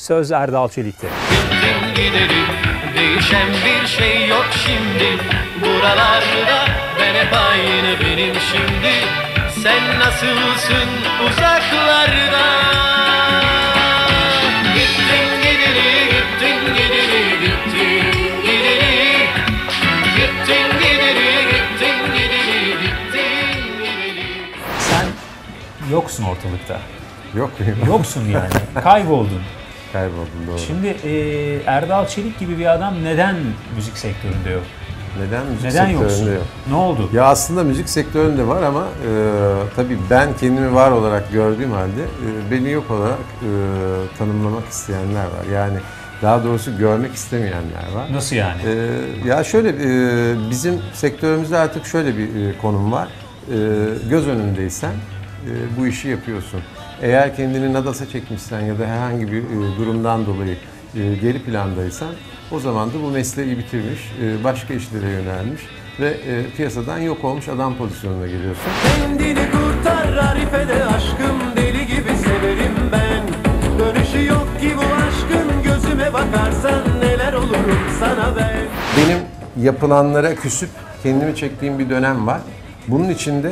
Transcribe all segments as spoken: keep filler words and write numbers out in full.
Söz Erdal Çelik'te. Gittin gideri, değişen bir şey yok şimdi. Buralarda ben hep aynı benim şimdi. Sen nasılsın uzaklarda? Gittin gideri, gittin gideri, gittin gideri. Gittin gideri, gittin gideri, gittin gideri. Sen yoksun ortalıkta. Yok muyum? Yoksun yani. Kayboldun. Kayboldum, doğru. Şimdi e, Erdal Çelik gibi bir adam neden müzik sektöründe yok? Neden müzik Neden sektöründe yoksun? yok? Ne oldu? Ya aslında müzik sektöründe var ama e, tabii ben kendimi var olarak gördüğüm halde e, beni yok olarak e, tanımlamak isteyenler var. Yani daha doğrusu görmek istemeyenler var. Nasıl yani? E, ya şöyle e, bizim sektörümüzde artık şöyle bir e, konum var. E, göz önündeysen e, bu işi yapıyorsun. Eğer kendini nadasa çekmişsen ya da herhangi bir e, durumdan dolayı e, geri plandaysan o zaman da bu mesleği bitirmiş, e, başka işlere yönelmiş ve e, piyasadan yok olmuş adam pozisyonuna geliyorsun. Kendini kurtar Arife'de aşkım, deli gibi severim ben. Dönüşü yok ki bu aşkın, gözüme bakarsan neler olurum sana ben. Benim yapılanlara küsüp kendimi çektiğim bir dönem var. Bunun için de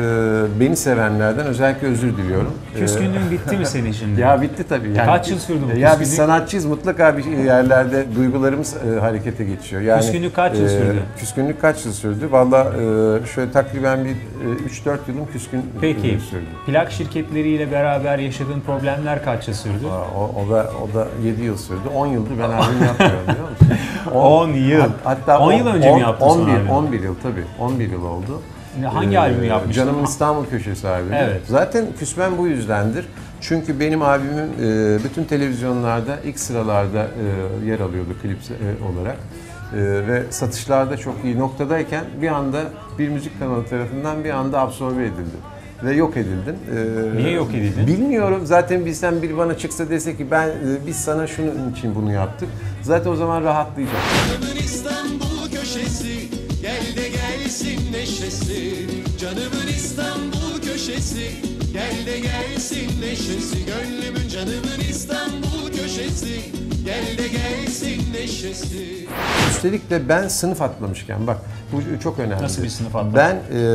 e, beni sevenlerden özellikle özür diliyorum. Küskünlüğün bitti mi senin şimdi? Ya bitti tabii. Yani, Kaç yıl sürdü bu Ya küskünlük? biz sanatçıyız, mutlaka bir yerlerde duygularımız e, harekete geçiyor. Yani, Küskünlük kaç yıl sürdü? E, küskünlük kaç yıl sürdü? Valla e, şöyle takriben bir e, üç dört yılım küskün Peki, e, sürdü. plak şirketleriyle beraber yaşadığın problemler kaç yıl sürdü? Aa, O, o da o da yedi yıl sürdü. on yıldır ben albüm yapmıyorum, biliyor musun? on yıl. Hatta on yıl önce mi yaptın son on bir, albümü? on bir yıl tabii. on bir yıl oldu. Hangi Ee, albümü yapmıştın? Canımın İstanbul Köşesi albümü. Evet. Zaten küsmem bu yüzdendir. Çünkü benim albümüm e, bütün televizyonlarda ilk sıralarda e, yer alıyordu klip e, olarak. E, ve satışlarda çok iyi noktadayken bir anda bir müzik kanalı tarafından bir anda absorbe edildi. Ve yok edildin. E, Niye yok edildin? Bilmiyorum. Zaten bizden biri bana çıksa dese ki ben e, biz sana şunun için bunu yaptık. Zaten o zaman rahatlayacak. Canımın İstanbul köşesi, gel de gelsin neşesi. Canımın İstanbul köşesi, gel de gelsin neşesi. Gönlümün canımın İstanbul köşesi, gel de gelsin neşesi. Üstelik de ben sınıf atlamışken, bak bu çok önemli. Nasıl bir sınıf atladın? Ben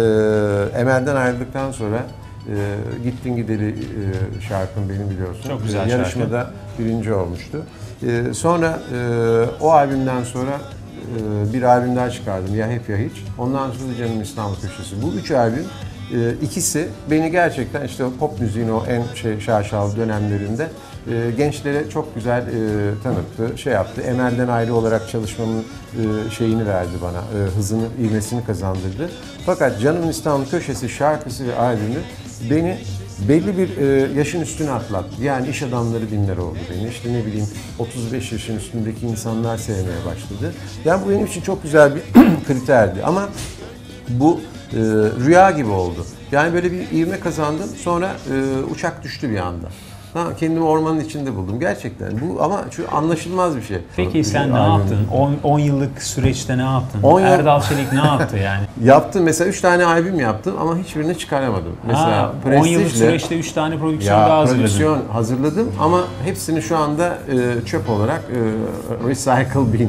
e, Emel'den ayrıldıktan sonra e, Gittin Gideri e, şarkım benim, biliyorsun. Çok güzel E, şarkı. Yarışmada birinci olmuştu. E, sonra e, o albümden sonra e, bir albüm daha çıkardım, Ya Hep Ya Hiç. Ondan sonra da Canım İstanbul Köşesi. Bu üç albüm, e, ikisi beni gerçekten işte pop müziğin o en şey şaşalı dönemlerinde e, gençlere çok güzel e, tanıttı, şey yaptı. Emel'den ayrı olarak çalışmamın e, şeyini verdi bana, e, hızını, ivmesini kazandırdı. Fakat Canım İstanbul Köşesi şarkısı ve albümü beni belli bir e, yaşın üstüne atlattı. Yani iş adamları dinler oldu beni. İşte ne bileyim otuz beş yaşın üstündeki insanlar sevmeye başladı. Yani bu benim için çok güzel bir kriterdi. Ama bu e, rüya gibi oldu. Yani böyle bir ivme kazandım. Sonra e, uçak düştü bir anda. Ha, kendimi ormanın içinde buldum gerçekten. Bu ama şu anlaşılmaz bir şey. Peki sen ne Albüm. yaptın? on yıllık süreçte ne yaptın? on yıl- Erdal Çelik ne yaptı yani? Yaptım mesela üç tane albüm yaptım ama hiçbirini çıkaramadım. Mesela Ha, on yıllık Prestige'le süreçte üç tane prodüksiyon ya daha hazırladın. prodüksiyon hazırladım ama hepsini şu anda e, çöp olarak e, recycle bin.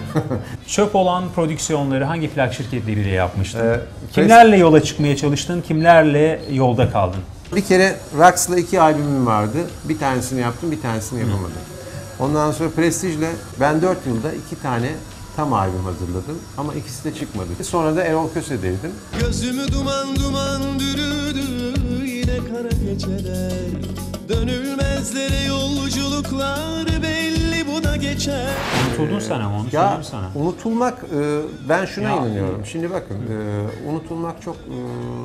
Çöp olan prodüksiyonları hangi plak şirketleriyle yapmıştın? Ee, Kimlerle yola çıkmaya çalıştın? Kimlerle yolda kaldın? Bir kere Rax'la iki albümüm vardı. Bir tanesini yaptım, bir tanesini yapamadım. Ondan sonra Prestige'le ben dört yılda iki tane tam albüm hazırladım ama ikisi de çıkmadı. Sonra da Erol Köse'deydim. Gözümü duman duman bürüdü yine kara geceler. Dönülmezlere yolculuklar belli bu da geçer. Unutuldun sen ama onu Ya söyleyeyim sana. unutulmak, e, ben şuna Ya, inanıyorum. Şimdi bakın, e, unutulmak çok e,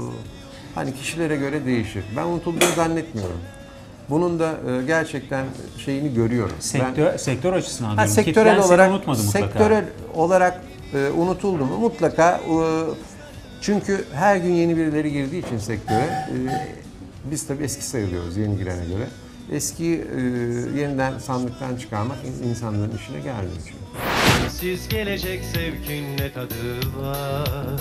hani kişilere göre değişir. Ben unutulduğunu zannetmiyorum. Bunun da e, gerçekten şeyini görüyorum. Sektör, Ben, sektör açısından ha, diyorum. sektörel Kitlen seni olarak unutmadı mutlaka. sektörel olarak e, unutuldu mu? Mutlaka. E, çünkü her gün yeni birileri girdiği için sektöre, e, biz tabii eski sayılıyoruz yeni girene göre. Eskiyi e, yeniden sandıktan çıkarmak in- insanların işine gelmiyor çünkü. Siz gelecek sevkin ne tadı var?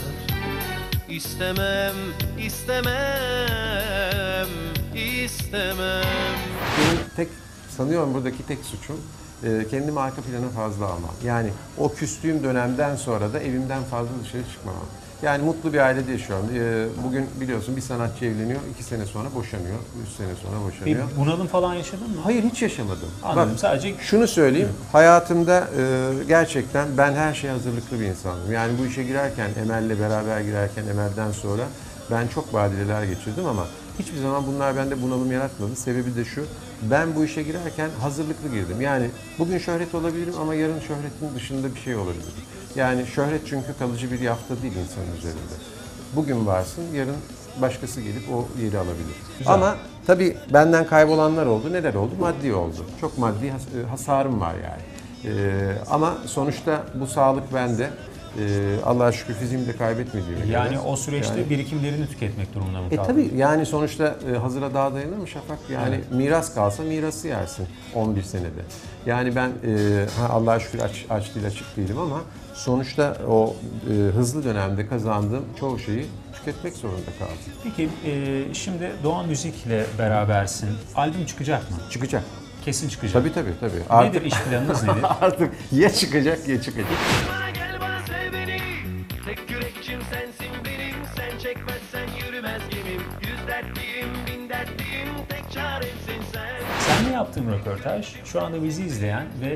İstemem, istemem, istemem. Benim tek sanıyorum buradaki tek suçum e, kendimi arka plana fazla almam. Yani o küstüğüm dönemden sonra da evimden fazla dışarı çıkmamam. Yani mutlu bir ailede yaşıyorum. E, bugün biliyorsun bir sanatçı evleniyor, iki sene sonra boşanıyor, üç sene sonra Bir boşanıyor. bunalım falan yaşadın mı? Hayır, hiç yaşamadım. Anladım. Bak, Sadece şunu söyleyeyim, hayatımda e, gerçekten ben her şeye hazırlıklı bir insanım. Yani bu işe girerken, Emel'le beraber girerken, Emel'den sonra ben çok badireler geçirdim ama hiçbir zaman bunlar bende bunalım yaratmadı. Sebebi de şu, ben bu işe girerken hazırlıklı girdim. Yani bugün şöhret olabilirim ama yarın şöhretin dışında bir şey olabilir. Yani şöhret çünkü kalıcı bir yafta değil insanın üzerinde. Bugün varsın, yarın başkası gelip o yeri alabilir. Güzel. Ama tabii benden kaybolanlar oldu. Neler oldu? Maddi oldu. Çok maddi has- hasarım var yani. Ee, ama sonuçta bu sağlık bende. Ee, Allah'a şükür fiziğimi de kaybetmediğime göre. yani o süreçte Yani- birikimlerini tüketmek durumunda mı E kaldın? tabii yani sonuçta e, hazıra daha dayanır mı Şafak? Yani Evet. miras kalsa mirası yersin on bir senede. Yani ben e, ha, Allah'a şükür aç, aç değil açık değilim ama sonuçta o e, hızlı dönemde kazandığım çoğu şeyi tüketmek zorunda kaldım. Peki e, şimdi Doğan Müzik'le berabersin. Albüm çıkacak mı? Çıkacak. Kesin çıkacak. Tabii tabii tabii. Artık, Nedir iş planınız nedir? artık ya çıkacak ya çıkacak. Bana gel bana sev beni. Tek yürekçim sensin benim. Sen çekmezsen yürümez gemim. Yüz dertliyim bin dertliyim. Tek çaremsin sen. Seninle yaptığım röportaj şu anda bizi izleyen ve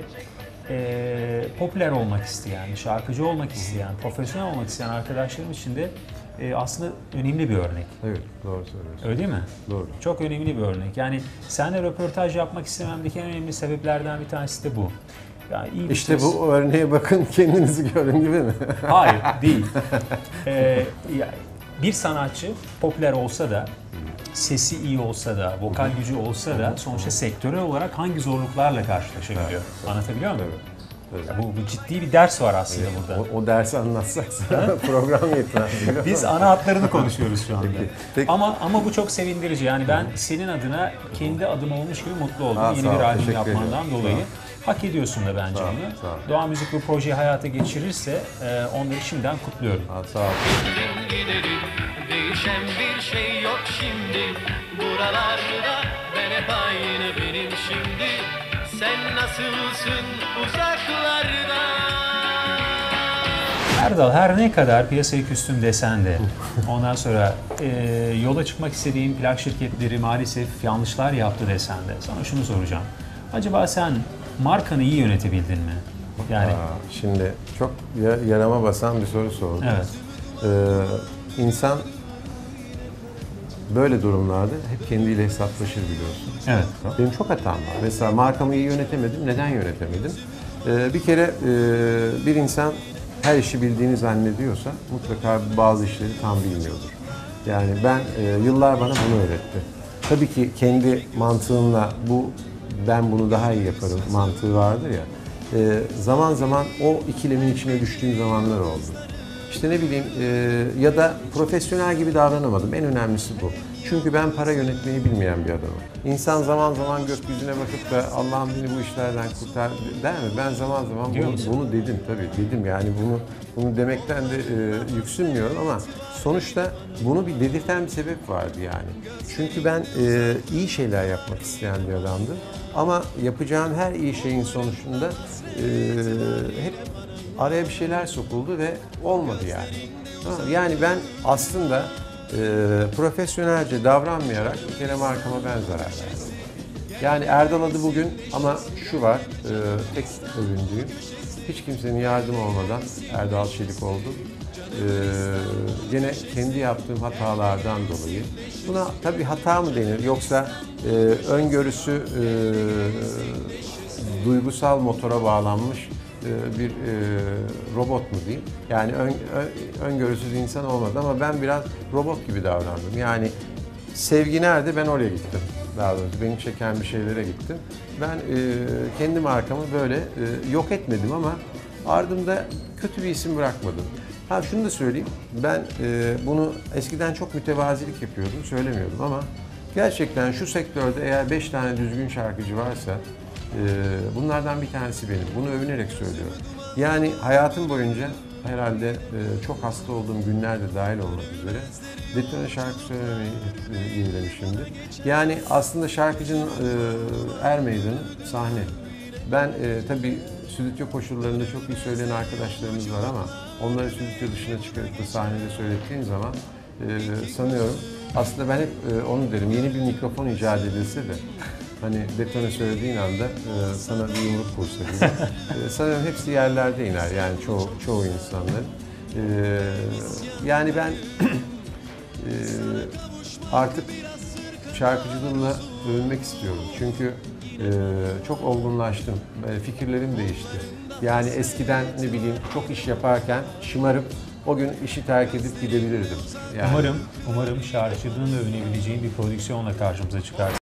e, popüler olmak isteyen, şarkıcı olmak isteyen, profesyonel olmak isteyen arkadaşlarım için de e, aslında önemli bir örnek. Evet, doğru söylüyorsun. Öyle değil mi? Doğru. Çok önemli bir örnek. Yani seninle röportaj yapmak istememdeki en önemli sebeplerden bir tanesi de bu. Yani iyi bir İşte ses- bu örneğe bakın, kendinizi görün gibi mi? Hayır, değil. Ee, ya, bir sanatçı popüler olsa da, sesi iyi olsa da, vokal gücü olsa da sonuçta sektörel olarak hangi zorluklarla karşılaşabiliyor? Anlatabiliyor muyum? Ya Bu, bu ciddi bir ders var aslında burada. O, o dersi anlatsak program yetmez. Biz ana hatlarını konuşuyoruz şu anda. Peki, peki. Ama ama bu çok sevindirici. Yani ben senin adına kendi adım olmuş gibi mutlu oldum. Ha, Yeni sağ bir ol, albüm teşekkür yapmandan ediyorum. dolayı. Sağ Hak ediyorsun da bence Sağ ol, bunu. sağ ol. Doğan Müzik bu projeyi hayata geçirirse e, onları şimdiden kutluyorum. Ha, sağ ol. Gidelim. Değişen bir şey yok şimdi. Buralarda ben hep aynı benim şimdi. Sen nasılsın uzaklarda? Erdal her ne kadar piyasayı küstüm desen de ondan sonra e, yola çıkmak istediğin plak şirketleri maalesef yanlışlar yaptı desen de sana şunu soracağım. Acaba sen markanı iyi yönetebildin mi? Yani Aa, şimdi çok ya- yarama basan bir soru sordun. evet. Ee, insan böyle durumlarda hep kendiyle hesaplaşır biliyorsun. Evet. Benim çok hatam var. Mesela markamı iyi yönetemedim. Neden yönetemedim? Ee, bir kere e, bir insan her işi bildiğini zannediyorsa mutlaka bazı işleri tam bilmiyordur. Yani ben e, yıllar bana bunu öğretti. Tabii ki kendi mantığımla bu ben bunu daha iyi yaparım mantığı vardır ya. E, zaman zaman o ikilemin içine düştüğüm zamanlar oldu. İşte ne bileyim e, ya da profesyonel gibi davranamadım. En önemlisi bu. Çünkü ben para yönetmeyi bilmeyen bir adamım. İnsan zaman zaman gökyüzüne bakıp da Allah'ım beni bu işlerden kurtar der mi? Ben zaman zaman Diyor bunu, musun? bunu dedim tabii dedim yani bunu bunu demekten de e, yüksünmüyorum ama sonuçta bunu bir dedirten bir sebep vardı yani. Çünkü ben e, iyi şeyler yapmak isteyen bir adamdım ama yapacağım her iyi şeyin sonucunda e, hep araya bir şeyler sokuldu ve olmadı yani. Ha, Yani ben aslında e, profesyonelce davranmayarak bir kere markama ben zarar verdim. Yani Erdal adı bugün ama şu var, e, tek övündüğüm, hiç kimsenin yardımı olmadan Erdal Çelik oldu. E, gene kendi yaptığım hatalardan dolayı. Buna tabii hata mı denir yoksa e, öngörüsü e, duygusal motora bağlanmış e, bir e, robot mu diyeyim? Yani ön, ön- öngörüsüz insan olmadı ama ben biraz robot gibi davrandım. Yani sevgi nerede? Ben oraya gittim. Daha doğrusu beni çeken bir şeylere gittim. Ben e, kendi markamı böyle e, yok etmedim ama ardımda kötü bir isim bırakmadım. Ha şunu da söyleyeyim. Ben e, bunu eskiden çok mütevazilik yapıyordum, söylemiyordum ama gerçekten şu sektörde eğer beş tane düzgün şarkıcı varsa Ee, bunlardan bir tanesi benim. Bunu övünerek söylüyorum. Yani hayatım boyunca herhalde e, çok hasta olduğum günlerde dahil olmak üzere detone şarkı söylemeyi hep iyilemişimdir. Yani aslında şarkıcının e, er meydanı sahne. Ben e, tabii stüdyo koşullarında çok iyi söyleyen arkadaşlarımız var ama onları stüdyo dışına çıkarıp da sahnede söylettiğin zaman e, sanıyorum aslında ben hep e, onu derim, yeni bir mikrofon icat edilse de hani detone söylediğin anda e, sana bir yumruk vursa gibi. e, sanıyorum hepsi yerlerde iner yani çoğu, çoğu insanların. E, yani ben e, artık şarkıcılığımla övünmek istiyorum. Çünkü e, çok olgunlaştım, e, fikirlerim değişti. Yani eskiden ne bileyim çok iş yaparken şımarıp o gün işi terk edip gidebilirdim. Yani. Umarım, umarım şarkıcılığınla övünebileceğin bir prodüksiyonla karşımıza çıkar.